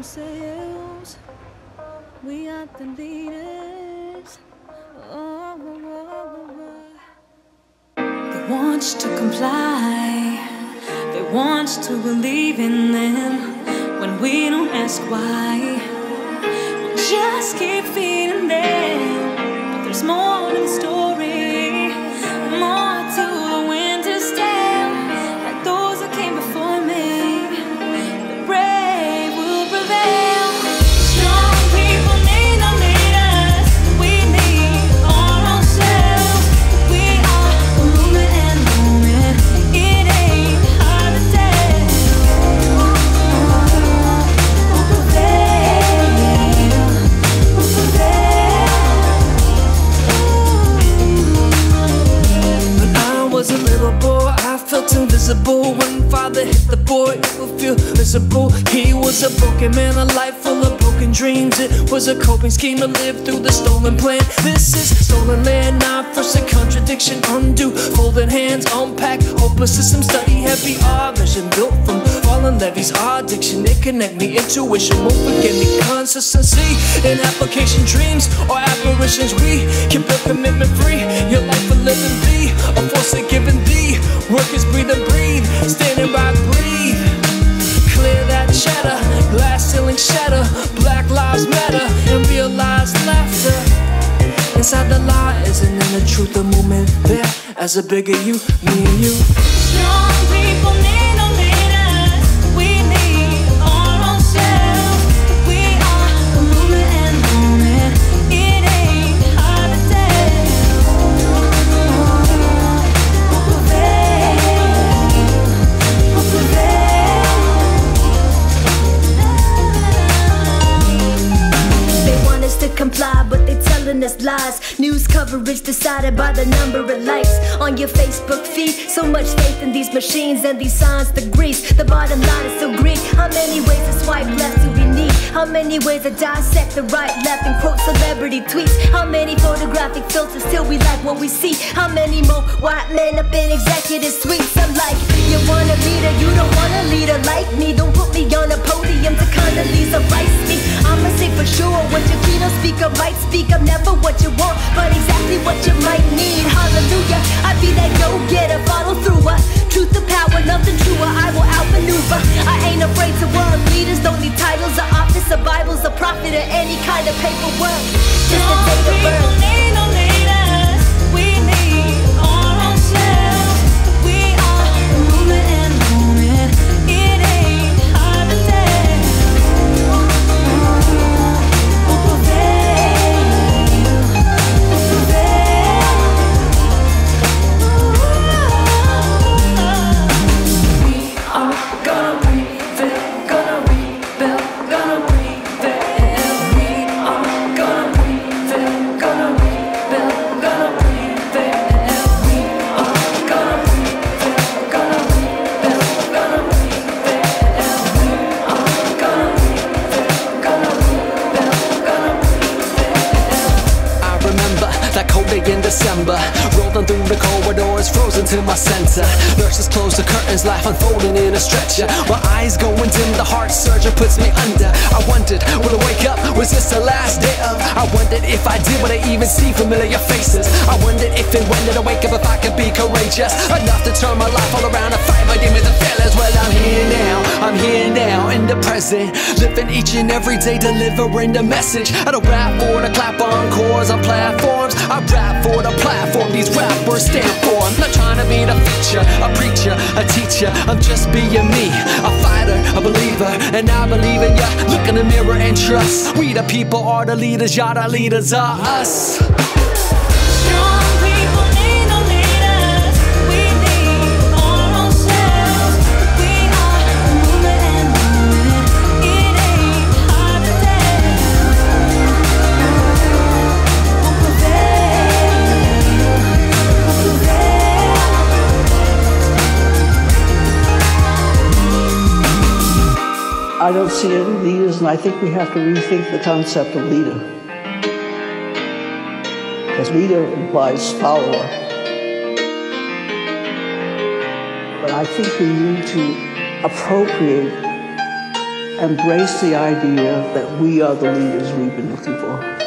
ourselves. We are the leaders. Oh, they want you to comply. They want you to believe in them when we don't ask why. We just keep feeding them, but there's more to the story, more to the winter's tale. Like those that came before me, the brave will prevail. Strong people need no leaders. We need all ourselves. We are the movement and moment. It ain't hard to tell. We'll prevail. We'll prevail. When I was a little boy, I felt invisible. When father hit the boy, it would feel visible. He was a broken man, a life full of broken dreams. It was a coping scheme to live through the stolen plan. This is stolen land, not first a contradiction. Undo, folded hands, unpack hopeless system. Study heavy, our vision built from fallen levees. Our addiction, it connect me, intuition won't forget me. Consistency in application, dreams or apparitions. We can build commitment free. Your life a living thee, a force of giving thee. Workers breathe and breathe, standing by, breathe. Clear that chatter, glass ceiling shatter. Black lives matter and realize laughter. Inside the lies and in the truth, the movement there. As a bigger you, me and you. Strong people need no leaders. We need all ourselves. We are the movement and moment. It ain't hard to tell. We'll prevail. We'll prevail. They want us to comply, but they telling us lies. News coverage decided by the number of likes on your Facebook feed. So much faith in these machines and these signs to grease. The bottom line is still green. How many ways to swipe left do we need? How many ways to dissect the right, left, and quote celebrity tweets? How many photographic filters till we like what we see? How many more white men up in executive suites? I'm like, you want a leader, you don't want a leader like me. Don't put me on a podium to Condoleezza Rice me. I'ma say for sure what your keynote speaker might speak. I'm never what you want, but exactly what you might need. Hallelujah, I be that go-getter, follow through. Truth to power, nothing truer, I will outmaneuver. I ain't afraid to work. Leaders don't need titles or office or Bibles or prophet or any kind of paperwork. Just a date of birth. Need no leaders. We need all ourselves. We are the movement and moment. It ain't hard to tell. We'll prevail. We'll prevail. We are gonna prevail, gonna rebuild, gonna prevail. We are gonna prevail, gonna rebuild, gonna prevail. We are gonna prevail, gonna rebuild, gonna prevail. We are gonna prevail, gonna rebuild, gonna prevail. I remember that cold day in December, rolling through the corridors, frozen to my center. Nurses close the curtains, life unfolding in a stretcher. My eyes going dim, the heart surgeon puts me under. I wondered, will I wake up? Was this the last day of? I wondered if I did, would I even see familiar faces? I wondered if and when did I wake up, if I could be courageous enough to turn my life all around and fight my demons and failures. Well, I'm here now in the present, living each and every day, delivering the message. I don't rap for to clap on chords on platforms. I rap for the platform these rap words stand for. I'm not trying to be the feature, a preacher, a teacher. I'm just being me, a fighter, a believer, and I believe in ya. Look in the mirror and trust. We the people are the leaders, y'all the leaders are us. Strong people need no leaders. We need all ourselves. We are the movement and moment. It ain't hard to tell. We'll prevail. We'll prevail. I don't see any leaders, and I think we have to rethink the concept of leader. Because leader implies follower. But I think we need to appropriate embrace the idea that we are the leaders we've been looking for.